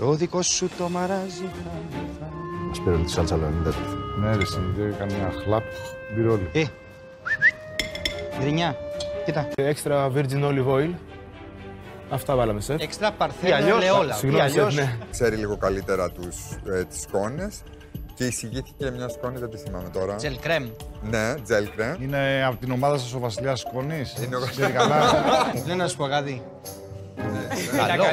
Το δικό σου το μαράζι. Σπίρω τη σάλτσα λεωνίδα. Ναι, ρε, συνδέει καμιά χλαπ μπυρόλι. Γκρινιά, κοίτα. Extra virgin olive oil. Αυτά βάλαμε, σεφ. Εξτρά παρθένο ελαιόλαδο. Συγγνώμη, ναι. Ξέρει λίγο καλύτερα τις σκόνες και εισηγήθηκε μια σκόνη, δεν τη θυμάμαι τώρα. Τζελ κρέμ. Ναι, τζελ κρέμ. Είναι από την ομάδα σας ο Βασιλιάς Σκόνης. Είναι ο Ξέρει καλά. Δεν να σου πω κάτι. Καλό.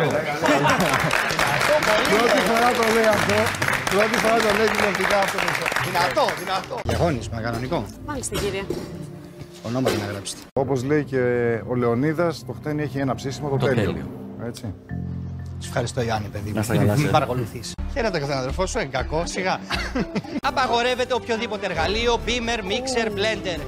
Πρώτη φορά το λέει αυτό. Πρώτη φορά το λέει τηλεοπτικά αυτό. Δυνατό. Διαγώνισμα, κανονικό. Μάλιστα, κύριε. Ονόματα να γράψετε. Όπως λέει και ο Λεωνίδας, το χτένι έχει ένα ψήσιμο, το τέλειο. Έτσι. Σου ευχαριστώ, Ιωάννη, παιδί μου. καλά, Με παρακολουθείς. Χαίρετε καθένα αδερφό σου, κακό, σιγά. Απαγορεύεται οποιοδήποτε εργαλείο, beamer, mixer, blender,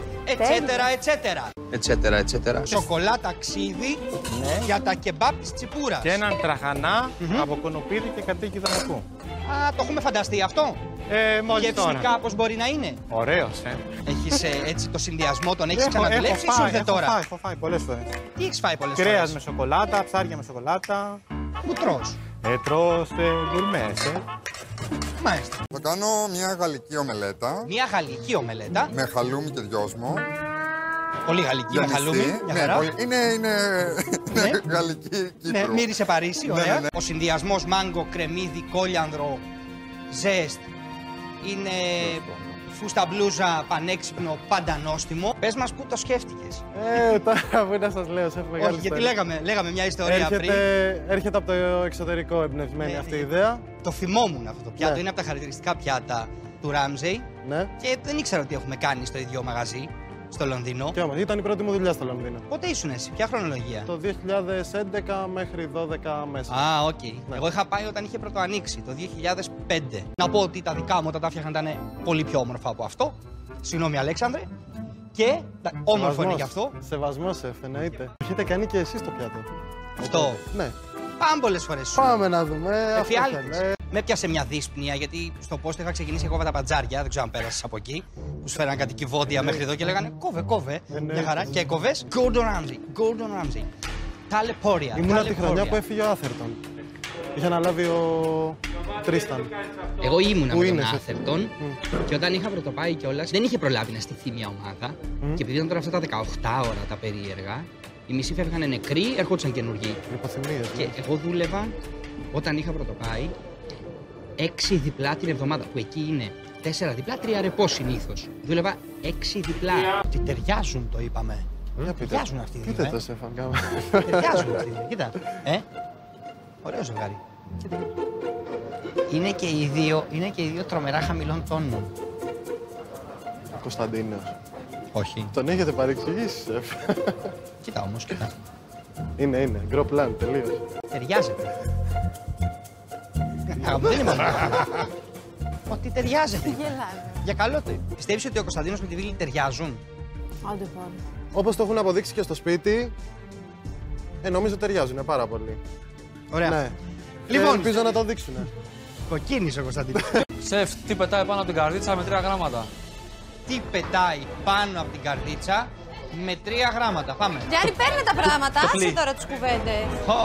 etc. Σοκολάτα ξύδι για τα κεμπάπ της Τσιπούρας. Και έναν τραχανά από κονοπίδι και κατοίκιδα νεκού. Α, το έχουμε φανταστεί αυτό. Μόλις τώρα. Γευστικά πώς μπορεί να είναι. Ωραίος, Έχεις έτσι το συνδυασμό, τον έχεις ξαναδουλέψει ή σου ήρθε τώρα. Έχω φάει πολλές φορές. Τι έχεις φάει πολλές φορές. Κρέας με σοκολάτα, ψάρια με σοκολάτα. Που τρως. Τρως γκουρμές, Μάλιστα. Θα κάνω μια γαλλική ομελέτα Μια γαλλική ομελέτα. με χαλούμι και δυόσμο. Πολύ γαλλική με χαλούμι. Μια Ναι, χαρά. πολύ. Είναι γαλλική Ναι, Κύπρου. μύρισε Παρίσι, Ναι, ωραία. ναι, ναι. Ο συνδυασμός μάγκο, κρεμμύδι, κόλιανδρο, ζέστ. Είναι φούστα μπλούζα, πανέξυπνο, πάντα νόστιμο. Πες μας πού το σκέφτηκες. Τώρα που να σας λέω, σε μεγάλη Όχι, γιατί ιστορία. λέγαμε μια ιστορία πριν. Έρχεται από το εξωτερικό εμπνευσμένη αυτή η ιδέα. Το θυμόμουν αυτό το πιάτο. Ναι. Είναι από τα χαρακτηριστικά πιάτα του Ράμζεϊ. Ναι. Και δεν ήξερα ότι έχουμε κάνει στο ίδιο μαγαζί, στο Λονδίνο. Και όμως, ήταν η πρώτη μου δουλειά στο Λονδίνο. Πότε ήσουν εσύ, ποια χρονολογία. Το 2011 μέχρι 12 μέσα. Α, οκ. Ναι. Εγώ είχα πάει όταν είχε πρωτοανοίξει, το 2005. Να πω ότι τα δικά μου όταν τα φτιάχναν ήταν πολύ πιο όμορφα από αυτό. Συγγνώμη, Αλέξανδρε. Και όμορφο είναι γι' αυτό. Σεβασμός, σεφ, εννοείται. Έχετε κάνει και εσείς το πιάτο. Αυτό. Ναι. Πάμε πολλές φορές. Πάμε να δούμε. Εφιάλτης. Με πιάσε μια δύσπνοια γιατί στο πόστο είχα ξεκινήσει εγώ με τα πατζάρια. Δεν ξέρω αν πέρασε από εκεί. Που σου φέραν κάτι κυβότια μέχρι εδώ και λέγανε κόβε. Μια χαρά. Και έκοβες. Gordon Ramsay. Ταλαιπώρια. Ήμουνα τη χρονιά που έφυγε ο Άθερτον. Είχε αναλάβει ο Τρίσταν. Εγώ ήμουνα Πού με είναι, τον σε Άθερτον και όταν είχα πρωτοπάει κιόλας δεν είχε προλάβει να στηθεί μια ομάδα. Και επειδή ήταν τώρα αυτά τα 18 ώρα τα περίεργα, οι μισοί φεύγανε νεκροί, ερχόντουσαν καινούργοι. Υποθυμίες. Και εγώ δούλευα όταν είχα πρωτοπάει 6 διπλά την εβδομάδα, που εκεί είναι 4 διπλά, 3 ρεπό συνήθως. Δούλευα 6 διπλά. Τι ταιριάζουν το είπαμε. Για πείτε. Ταιριάζουν αυτοί οι δύο. Πείτε το, σεφ, αν κάνουμε. Ταιριάζουν αυτοί οι δύο. Κοίτα. Ωραίο ζευγάρι. Κοίτα. Είναι και οι δύο τρομερά χαμηλών τόνων. Κωνσταντίνος. Όχι. Τον έχετε παρεξηγήσει, σεφ. Κοίτα όμως, κοίτα. Είναι. Γκροπλάν, τελείως. Ταιριάζεται. Δεν είμαι μόνο. Ότι ταιριάζεται. Γελάνε. Για καλό το. Πιστεύεις ότι ο Κωνσταντίνος με τη Βίλη ταιριάζουν. Άντε πάμε. Όπως το έχουν αποδείξει και στο σπίτι, νομίζω ταιριάζουν πάρα πολύ. Ωραία. Ναι. Λοιπόν. Ελπίζω να το δείξουν. Κοκκίνησε ο Κωνσταντίνος. Σεφ, τι πετάει πάνω από την καρδίτσα με 3 γράμματα. Τι πετάει πάνω από την καρδίτσα με 3 γράμματα. Πάμε. Γιάννη, παίρνε τα πράγματα. Άσε τώρα τις κουβέντες.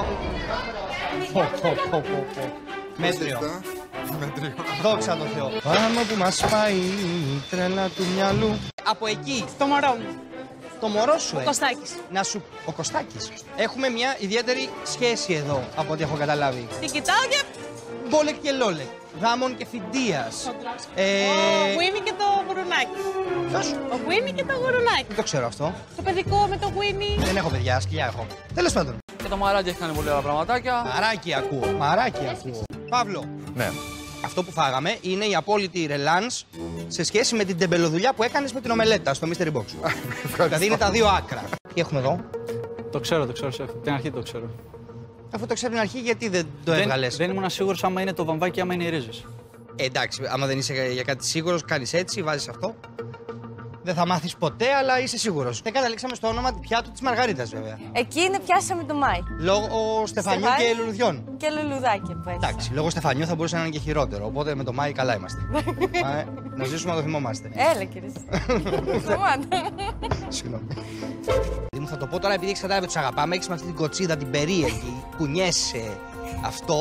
Μέτριο. Μέτριο. Δόξα τω Θεώ. Πάμε που μας πάει η τρέλα του μυαλού. Από εκεί. Το μωρό μου. Το μωρό σου, Ο Κωστάκης. Ο Κωστάκης. Έχουμε μια ιδιαίτερη σχέση εδώ, από ό,τι έχω καταλάβει. Την κοιτάω και Μπόλεκ και Λόλεκ. Γάμων και Φιντίας. ο Γουίνι και το γουρουνάκι. Ποιος? Ο Γουίνι και το γουρουνάκι. Δεν το ξέρω αυτό. Το παιδικό με το Γουίνι. Δεν έχω παιδιά, σκυλιά έχω. Τέλος πάντων. Και το μαράκι έχει κάνει πολύ άλλα πραγματάκια. Μαράκι ακούω. Παύλο. Ναι. Αυτό που φάγαμε είναι η απόλυτη ρελάνς σε σχέση με την τεμπελοδουλειά που έκανες με την ομελέτα στο Mystery Box. Δηλαδή είναι τα δύο άκρα. Τι έχουμε εδώ. Το ξέρω, σεφ. Την αρχή το ξέρω. Αφού το ξέρω την αρχή, γιατί δεν το έβγαλες. Δεν ήμουν σίγουρος άμα είναι το βαμβάκι, άμα είναι οι ρίζες. Εντάξει, άμα δεν είσαι για κάτι σίγουρος, κάνεις έτσι, βάζεις αυτό. Δεν θα μάθεις ποτέ, αλλά είσαι σίγουρος. Δεν καταλήξαμε στο όνομα του πιάτου της Μαργαρίτας, βέβαια. Εκείνη πιάσαμε το Μάη. Λόγω Στεφανιού Στεφάνι. και λουλουδιών. Και λουλουδάκι που έχει. Εντάξει, λόγω Στεφανιού θα μπορούσε να είναι και χειρότερο. Οπότε με το Μάη καλά είμαστε. Να ζήσουμε να το θυμόμαστε. Έλα, κύριε. Σταμάτα. Συγγνώμη. Μου θα το πω τώρα επειδή έχεις καταλάβει ότι τους αγαπάμε. Έχεις με αυτή την κοτσίδα την περίεργη, κουνιέσαι αυτό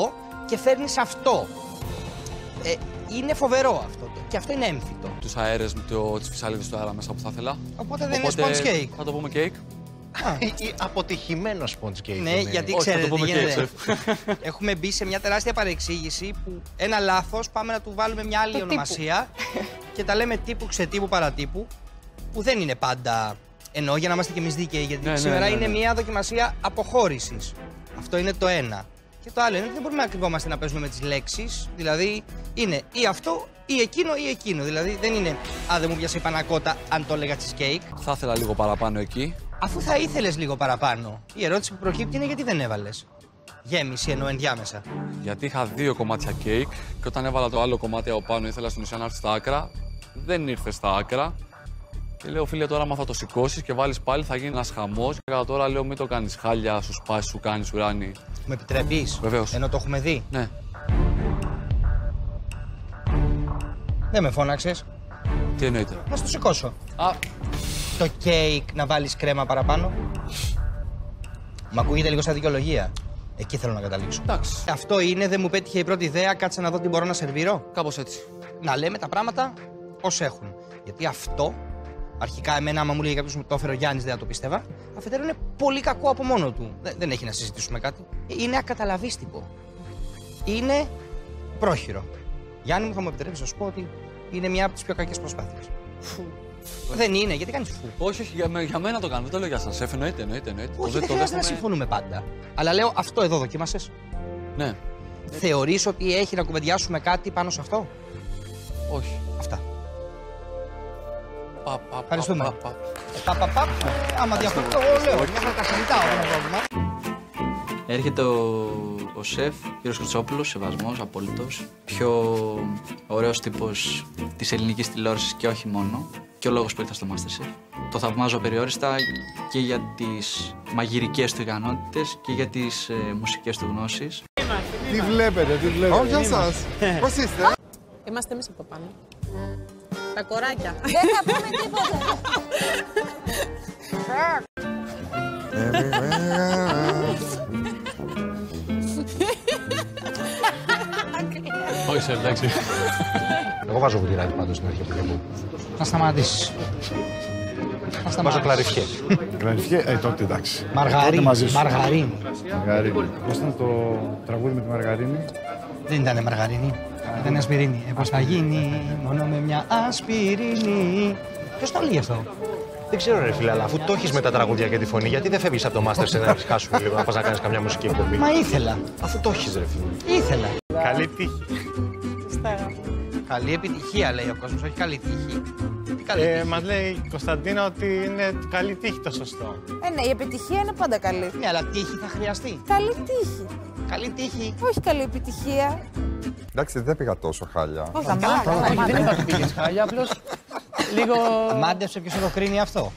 και φέρνεις αυτό. Είναι φοβερό αυτό και αυτό είναι έμφυτο. Τους αέρες με τις φυσαλίδες του αέρα μέσα που θα ήθελα. Οπότε δεν είναι sponge cake. Θα το πούμε cake. Αποτυχημένο sponge cake. Ναι, γιατί Όχι, θα ξέρετε το τι πούμε γίνεται. cake, Έχουμε μπει σε μια τεράστια παρεξήγηση που ένα λάθος πάμε να του βάλουμε μια άλλη ονομασία και τα λέμε τύπου ξετύπου παρατύπου, που δεν είναι πάντα εννοώ για να είμαστε κι εμείς δίκαιοι, γιατί σήμερα είναι μια δοκιμασία αποχώρησης. Αυτό είναι το ένα. Και το άλλο είναι ότι δεν μπορούμε να κρυβόμαστε να παίζουμε με τις λέξεις. Δηλαδή είναι ή αυτό ή εκείνο ή εκείνο. Δηλαδή δεν είναι δεν μου πιάσε η πανακότα αν το έλεγα cheesecake. Θα ήθελα λίγο παραπάνω εκεί. Αφού θα ήθελες λίγο παραπάνω, η ερώτηση που προκύπτει είναι γιατί δεν έβαλες γέμιση ενώ ενδιάμεσα. Γιατί είχα 2 κομμάτια cake και όταν έβαλα το άλλο κομμάτι από πάνω ήθελα στην ουσία να έρθει στα άκρα. Δεν ήρθε στα άκρα. Και λέω, φίλε, τώρα άμα θα το σηκώσεις και βάλεις πάλι θα γίνει ένας χαμός. Και τώρα λέω, μην το κάνεις χάλια, σου σπάσει, σου κάνει, σου ράνει. Με επιτρέπεις? Βεβαίως. Ενώ το έχουμε δει. Ναι. Δεν με φώναξες. Τι εννοείται? Να στο σηκώσω. Το κέικ να βάλεις κρέμα παραπάνω. Μ' ακούγεται λίγο σαν δικαιολογία. Εκεί θέλω να καταλήξω. Εντάξει. Αυτό είναι, δεν μου πέτυχε η πρώτη ιδέα, κάτσε να δω τι μπορώ να σερβίρω. Κάπως έτσι. Να λέμε τα πράγματα ως έχουν. Γιατί αυτό, αρχικά εμένα άμα μου λέει κάποιος μου το έφερε ο Γιάννης δεν θα το πίστευα. Αφετέρου είναι πολύ κακό από μόνο του. Δεν έχει να συζητήσουμε κάτι. Είναι ακαταλαβίστικο. Είναι πρόχειρο. Γιάννη μου, θα μου επιτρέψεις να σου πω ότι είναι μια από τις πιο κακές προσπάθειες. Δεν είναι, γιατί κάνεις φου. Όχι, για μένα το κάνω, δεν το λέω για σας. Εννοείται. Όχι, δεν χρειάζεται να συμφωνούμε πάντα. Αλλά λέω, αυτό εδώ δοκίμασες. Ναι. Θεωρείς ότι έχει να κουβεντιάσουμε κάτι πάνω σε αυτό? Όχι. Αυτά. Ευχαριστούμε. Άμα διαφωνώ, το λέω. Μια φορά τα συζητάω, δεν είναι πρόβλημα. Έρχεται ο σεφ, κύριος Χρυσόπουλος, σεβασμός, απόλυτος. Πιο ωραίος τύπος της ελληνικής τηλεόρασης και όχι μόνο. Και ο λόγος που ήρθα στο MasterChef. Το θαυμάζω απεριόριστα και για τις μαγειρικές του ικανότητες και για τις μουσικές του γνώσεις. Τι βλέπετε, τι βλέπετε. Όχι εσάς. Πώς είστε? Είμαστε εμείς από το πάνω. Τα κοράκια. Δεν θα πούμε τίποτα. Όχι, εντάξει. Εγώ βάζω βουτυράκι πάντως στην αρχή που Θα σταματήσεις. βάζω κλαριφιέ. Κλαριφιέ, τότε εντάξει. Μαργαρίνη. Μαργαρίνη. Πώς ήταν το τραγούδι με τη μαργαρίνη? Δεν ήταν μαργαρίνη. Ήταν ασπιρίνη. Πώς θα γίνει μόνο με μια ασπιρίνη. Ποιος το λέει αυτό? Δεν ξέρω, ρε φίλε, αλλά αφού το έχεις με τα τραγούδια και τη φωνή, γιατί δεν φεύγεις από το MasterChef να χάσουμε λίγο, να πας να κάνεις καμιά μουσική εκπομπή? Μα ήθελα. Αφού το έχεις, ρε φίλε. Ήθελα. Καλή τύχη. Καλή επιτυχία λέει ο κόσμος, όχι καλή τύχη. Τι καλή τύχη? Μας λέει η Κωνσταντίνα ότι είναι καλή τύχη το σωστό. Ναι, η επιτυχία είναι πάντα καλή. Ναι, αλλά τύχη θα χρειαστεί. Καλή τύχη. Καλή τύχη. Όχι καλή επιτυχία. Εντάξει, δεν πήγα τόσο χάλια. Όχι, καλά. Δεν είπα ότι πήγες χάλια, απλώς λίγο... Μάντεψε ποιος θα το κρίνει αυτό.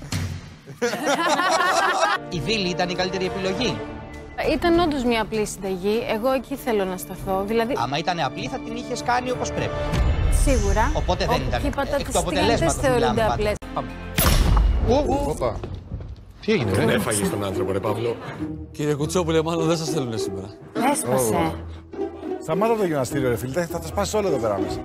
Η Βίλη ήταν η καλύτερη επιλογή. Ήταν όντως μια απλή συνταγή. Εγώ εκεί θέλω να σταθώ. Δηλαδή, Άμα ήταν απλή θα την είχες κάνει όπως πρέπει. σίγουρα. Οπότε δεν ήταν. Και οι πατάτες Εκ του αποτελέσματος θεωρούνται μιλάμε απλές. Όπα. Τι έγινε, δεν έφαγες τον άνθρωπο, ρε Παύλο? Κύριε Κουτσόπουλε, μάλλον δεν σας θέλουν σήμερα. Έσπασε. Σταμάτα το γυμναστήριο, ρε φίλε, θα τα σπάσει όλο εδώ πέρα μέσα.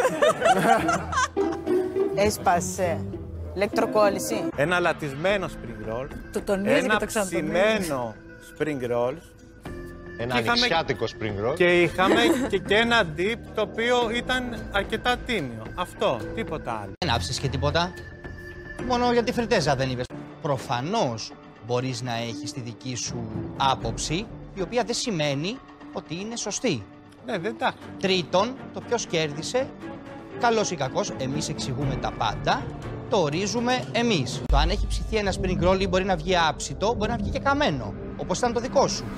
Έσπασε. Ηλεκτροκόλληση. Ένα λατισμένο spring roll. Το τονίζει και Ένα το ξανατονίζει. ψημένο spring rolls. Ένα Και είχαμε- ανοιξιάτικο spring roll. Και είχαμε και ένα dip το οποίο ήταν αρκετά τίμιο. Αυτό, τίποτα άλλο. Δεν άψες και τίποτα. Μόνο για τη φριτέζα δεν είπες. Προφανώς μπορείς να έχεις τη δική σου άποψη, η οποία δεν σημαίνει ότι είναι σωστή. Ναι, δεν τα. Τρίτον, το ποιος κέρδισε, καλός ή κακός, εμείς εξηγούμε τα πάντα, το ορίζουμε εμείς. Το αν έχει ψηθεί ένα spring roll ή μπορεί να βγει άψητο, μπορεί να βγει και καμένο, όπως ήταν το δικό σου.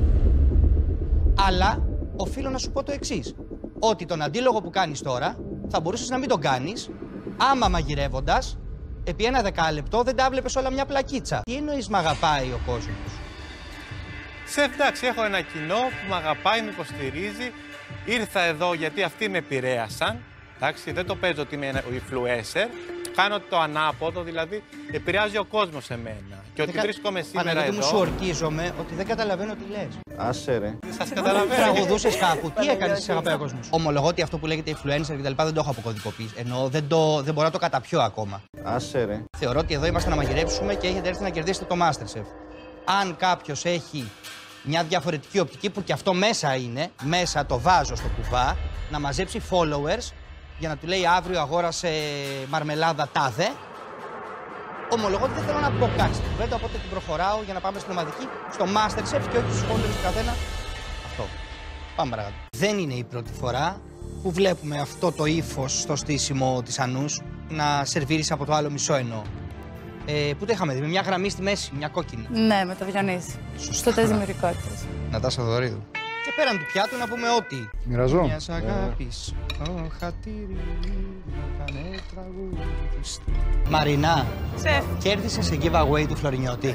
Αλλά οφείλω να σου πω το εξής, ότι τον αντίλογο που κάνεις τώρα θα μπορούσες να μην τον κάνεις, άμα μαγειρεύοντας, επί ένα δεκάλεπτο δεν τα βλέπεις όλα μια πλακίτσα. Τι εννοείς μ' αγαπάει ο κόσμος? Εντάξει, έχω ένα κοινό που με αγαπάει, με υποστηρίζει. Ήρθα εδώ γιατί αυτοί με επηρέασαν. Εντάξει, δεν το παίζω ότι είμαι ένα influencer. κάνω το ανάποδο, δηλαδή επηρεάζει ο κόσμος εμένα. Και ότι βρίσκομαι σήμερα Παναγιώτη εδώ. μου, σου ορκίζομαι ότι δεν καταλαβαίνω τι λες. Άσε ρε. Σας καταλαβαίνω. Τραγουδούσες κάπου, τι έκανες σε αγαπητέ κόσμο. Ομολογώ ότι αυτό που λέγεται influencer κτλ. Δεν το έχω αποκωδικοποιήσει. Ενώ δεν μπορώ να το καταπιώ ακόμα. Άσε ρε. Θεωρώ ότι εδώ είμαστε να μαγειρέψουμε και έχετε έρθει να κερδίσετε το Masterchef. Αν κάποιος έχει μια διαφορετική οπτική, που και αυτό μέσα είναι, μέσα το βάζω στο κουβά, να μαζέψει followers για να του λέει αύριο αγόρασε μαρμελάδα τάδε. Ομολογώ ότι δεν θέλω να πω κάτι στην κουβέντα, οπότε την προχωράω για να πάμε στην ομαδική, στο Masterchef και όχι στους followers του καθένα. Αυτό. Πάμε παρακάτω. Δεν είναι η πρώτη φορά που βλέπουμε αυτό το ύφος στο στήσιμο της Ανούς να σερβίρεις από το άλλο μισό εννοώ. Πού το είχαμε δει, με μια γραμμή στη μέση, μια κόκκινη. Ναι, με το Διονύση. Στο τεστ δημιουργικότητας. Νατάσα Δωρίδου. Και πέραν του πιάτου να πούμε ότι. Μοιραζώ. Μιας αγάπης, το χατήρι, κάνε τραγουδιστή. Μαρινά, κέρδισες σε giveaway του Φλωρινιώτη.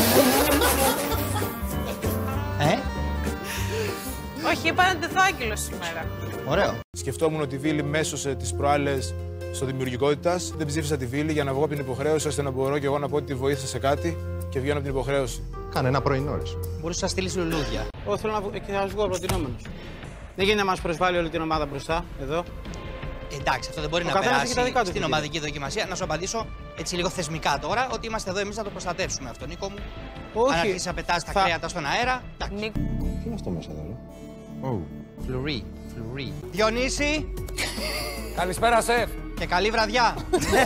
Όχι, είπα να τεθώ άγγελος σήμερα. Ωραίο. Σκεφτόμουν ότι η Βίλη μέσωσε τις προάλλες στο δημιουργικότητας. Δεν ψήφισα τη Βίλη για να βγω από την υποχρέωση, ώστε να μπορώ και εγώ να πω ότι τη βοήθησα σε κάτι και βγαίνω από την υποχρέωση. Κάνε ένα πρωινό, ρε. Μπορούσε να στείλει λουλούδια. Εγώ θέλω να βγω προτινόμενος. Δεν γίνεται να μας προσβάλλει όλη την ομάδα μπροστά, εδώ. Εντάξει, αυτό δεν μπορεί να περάσει στην ομαδική δοκιμασία. Να σου απαντήσω έτσι λίγο θεσμικά τώρα ότι είμαστε εδώ εμείς να το προστατεύσουμε αυτό. Νίκο μου, όχι. Αν αρχίσει να πετάς τα κρέατα στον αέρα. Τι είναι αυτό μέσα εδώ, ρε. Φλουρί. Διονύση. Καλησπέρα, σεφ. Και καλή βραδιά.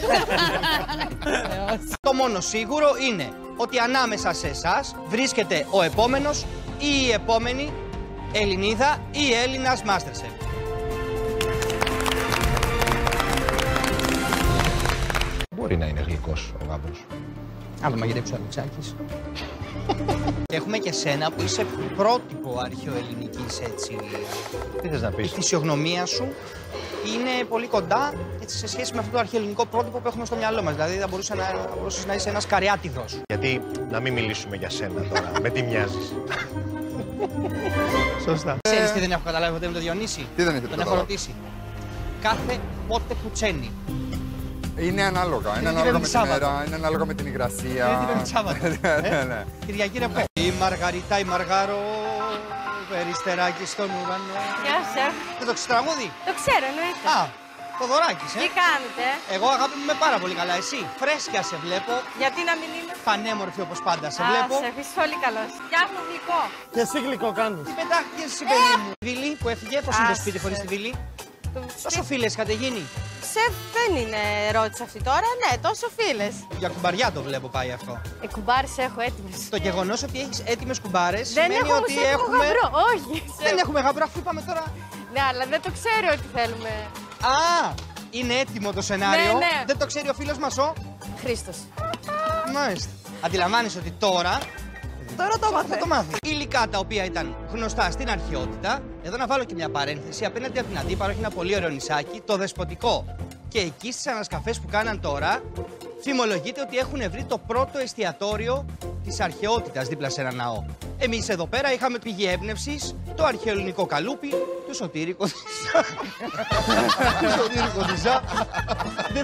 Το μόνο σίγουρο είναι ότι ανάμεσα σε εσάς βρίσκεται ο επόμενος ή η επόμενη Ελληνίδα ή Έλληνας Masterchef. Μπορεί να είναι γλυκός ο γάμπρος. Αν το μαγειρέψει ο Αλεξάκης. Έχουμε και σένα που είσαι πρότυπο αρχαιοελληνικής έτσι. Τι θες να πεις? Η φυσιογνωμία σου είναι πολύ κοντά έτσι, σε σχέση με αυτό το αρχαιοελληνικό πρότυπο που έχουμε στο μυαλό μας. Δηλαδή θα μπορούσες να είσαι ένας καριάτιδος. Γιατί να μην μιλήσουμε για σένα τώρα, με τι μοιάζεις. Σωστά. Ξέρεις τι δεν έχω καταλάβει ποτέ με το Διονύση? Τι δεν έχετε Τον έχω ρωτήσει. Κάθε πότε κουτσένει. Είναι ανάλογα. Είναι ανάλογα με τη μέρα, είναι ανάλογα με την υγρασία. Είναι Σάββατο. Κυριακή ρε πω. Η Μαργαριτά, η Μαργάρο, περιστεράκι στον ουρανό. Γεια σεφ. Δεν το ξέρεις τραγούδι? Το ξέρω, εννοείται. Α, το δωράκης, Τι κάνετε? Εγώ αγάπη μου είμαι πάρα πολύ καλά. Εσύ, φρέσκια σε βλέπω. Γιατί να μην είμαι? Πανέμορφη όπως πάντα σε βλέπω. Σεφ, είσαι πολύ καλός. Φτιάχνω γλυκό. Και εσύ γλυκό κάνεις. Τι πετάχτηκες εσύ, παιδί μου? Βίλη που έφυγε, πώς είναι το σπίτι χωρίς τη Βίλη? Τόσο φίλες είχατε γίνει? Σεφ, δεν είναι ερώτηση αυτή τώρα. Ναι, τόσο φίλες. Για κουμπαριά το βλέπω πάει αυτό. Κουμπάρες έχω έτοιμες. Το γεγονός ότι έχεις έτοιμες κουμπάρες Δεν σημαίνει έχω ότι έχουμε γαμπρό. Όχι. Δεν έχουμε γαμπρό, αφού είπαμε τώρα. Ναι, αλλά δεν το ξέρω ότι θέλουμε. Α, είναι έτοιμο το σενάριο. Ναι. Δεν το ξέρει ο φίλος μας ο Χρήστος. Μάλιστα. Αντιλαμβάνεσαι ότι τώρα θα το μάθει. Υλικά τα οποία ήταν γνωστά στην αρχαιότητα. Εδώ να βάλω και μια παρένθεση. Απέναντι από την Αντίπαρο έχει ένα πολύ ωραίο νησάκι, το Δεσποτικό. Και εκεί στις ανασκαφές που κάναν τώρα, φημολογείται ότι έχουν βρει το πρώτο εστιατόριο της αρχαιότητας δίπλα σε ένα ναό. Εμείς εδώ πέρα είχαμε πηγή έμπνευσης, το αρχαιοελληνικό καλούπι, του Σωτήρη Κοντιζά. Του Σωτήρη Κοντιζά. Δεν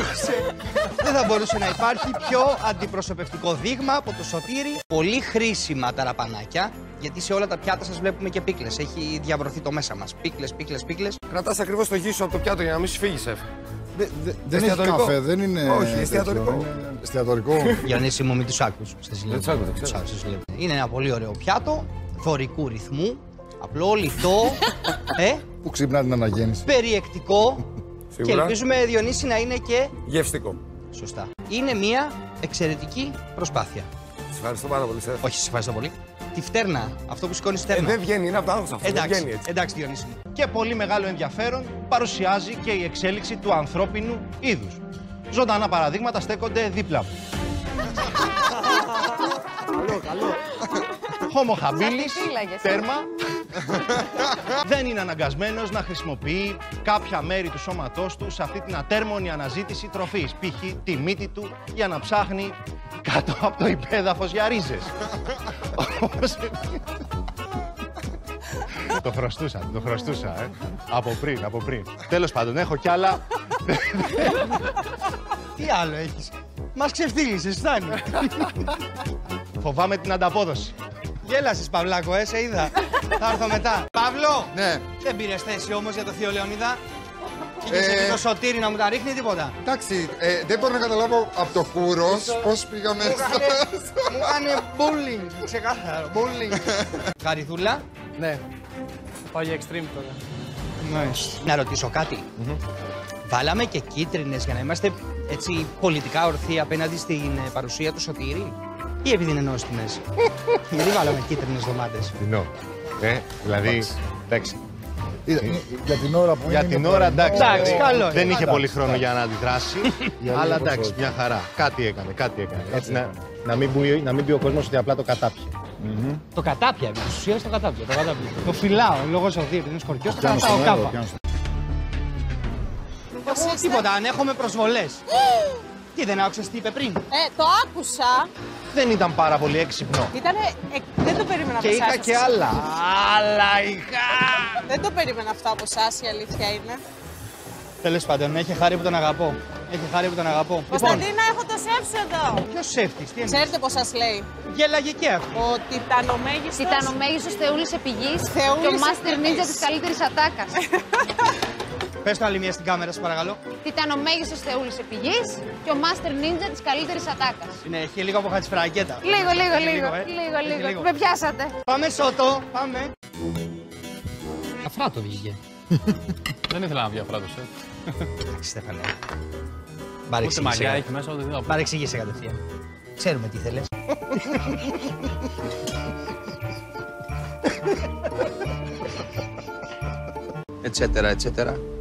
θα μπορούσε να υπάρχει πιο αντιπροσωπευτικό δείγμα από το Σωτήρη. Πολύ χρήσιμα ταραπανάκια, γιατί σε όλα τα πιάτα σας βλέπουμε και πίκλες. Έχει διαβρωθεί το μέσα μας. Πίκλες. Κρατάς ακριβώς το γη σου από το πιάτο για να μην σου φύγει, σεφ. Δεν έχει καφέ, δεν είναι. Όχι, εστιατορικό. Εστιατορικό. Γιονύση μου, μην τους άκους. Δεν τους άκου, δεν ξέρω. Είναι ένα πολύ ωραίο πιάτο, δωρικού ρυθμού, απλό, λιτό, Που ξυπνά την αναγέννηση. Περιεκτικό. Σίγουρα. Και ελπίζουμε, Διονύση, να είναι και Γευστικό. σωστά. Είναι μια εξαιρετική προσπάθεια. Σας ευχαριστώ πάρα πολύ, σεφ. Όχι, σας ευχαριστώ πολύ. Τη φτέρνα, αυτό που σηκώνει φτέρνα. Δεν βγαίνει, είναι από το άγχος αυτό. Δεν βγαίνει έτσι. Εντάξει, Διονύση. Και πολύ μεγάλο ενδιαφέρον παρουσιάζει και η εξέλιξη του ανθρώπινου είδους. Ζωντανά παραδείγματα στέκονται δίπλα μου. Καλό. Homo habilis, φύλακες. τέρμα, δεν είναι αναγκασμένος να χρησιμοποιεί κάποια μέρη του σώματός του σε αυτή την ατέρμονη αναζήτηση τροφής. Π.χ. τη μύτη του για να ψάχνει κάτω από το υπέδαφος για ρίζες. Το χρωστούσα, Από πριν. Τέλος πάντων, έχω κι άλλα. Τι άλλο έχεις. Μας ξεφτύλισες, φτάνει. Φοβάμαι την ανταπόδοση. Γέλασες, Παυλάκο, σε είδα. Θα έρθω μετά. Παύλο! Ναι. Δεν πήρες θέση όμως για το θείο Λεωνίδα. Πήγες το σωτήρι να μου τα ρίχνει τίποτα. Εντάξει, δεν μπορώ να καταλάβω από το Κούρος πώς πήγα μέσα. Μου έκανε bullying, ξεκάθαρο, bullying. Χαριδούλα. Ναι. Πάω για extreme τώρα. Να ρωτήσω κάτι. Βάλαμε και κίτρινες για να είμαστε έτσι πολιτικά ορθοί απέναντι στην παρουσία του Σωτήρη. Ή επειδή είναι νόστιμες. Γιατί βάλαμε κίτρινες ντομάτες. Κοινό. Δηλαδή, εντάξει. Για την ώρα που Για την ώρα εντάξει. Καλό. Δεν είχε πολύ χρόνο για να αντιδράσει. Αλλά εντάξει, μια χαρά. Κάτι έκανε. Έτσι να μην πει ο κόσμος ότι απλά το κατάπιε. Το κατάπια, επί της ουσίας το κατάπια. Το φυλάω, λόγω Σωτήρη, επειδή είναι σκορπιός, το κρατάω κάπα. Τίποτα, αν έχουμε προσβολές. Τι δεν άκουσες τι είπε πριν. Το άκουσα. Δεν ήταν πάρα πολύ έξυπνο. Δεν το περίμενα από Και εσάς. είχα και άλλα. Άλλα είχα. Δεν το περίμενα αυτό από εσάς, η αλήθεια είναι. Τέλος πάντων, έχει χάρη που τον αγαπώ. Κωνσταντίνα, έχω το σεφ σου εδώ. Ποιος σέφτης, τι εννοείς? Ξέρετε πώς σας λέει. Γέλαγε και αυτό. Ο τιτανομέγιστος. Τιτανομέγιστος θεούλης επιγής και ο Master Ninja της καλύτερης ατάκας. Πες το άλλη μία στην κάμερα, σε παρακαλώ. Τιτανομέγιστος θεούλης επιγής και ο Master Ninja της καλύτερης ατάκας. Ναι, έχει λίγο από χατσφραγγέτα. Λίγο. Με πιάσατε. Πάμε Σώτο, πάμε. Αφράτο βγήκε. Δεν ήθελα να βγει αφράτο, Εντάξει, Στέφανε. Ούτε μαλλιά έχει μέσα, ούτε δεν. Παρεξήγησε κατευθείαν. Ξέρουμε τι θέλεις. Ετσέτερα.